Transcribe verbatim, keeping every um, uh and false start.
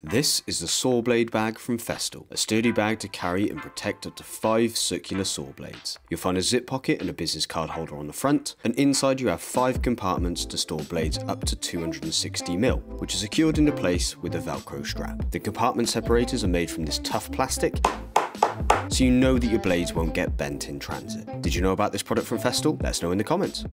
This is the Saw Blade Bag from Festool, a sturdy bag to carry and protect up to five circular saw blades. You'll find a zip pocket and a business card holder on the front, and inside you have five compartments to store blades up to two hundred sixty mil, which are secured into place with a Velcro strap. The compartment separators are made from this tough plastic, so you know that your blades won't get bent in transit. Did you know about this product from Festool? Let us know in the comments.